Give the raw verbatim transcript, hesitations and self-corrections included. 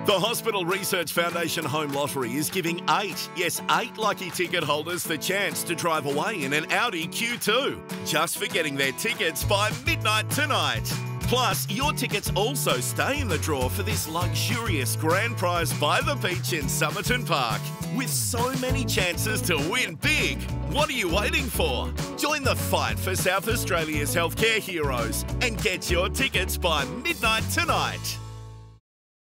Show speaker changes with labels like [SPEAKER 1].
[SPEAKER 1] The Hospital Research Foundation Home Lottery is giving eight, yes, eight lucky ticket holders the chance to drive away in an Audi Q two, just for getting their tickets by midnight tonight. Plus, your tickets also stay in the draw for this luxurious grand prize by the beach in Somerton Park. With so many chances to win big, what are you waiting for? Join the fight for South Australia's healthcare heroes and get your tickets by midnight tonight.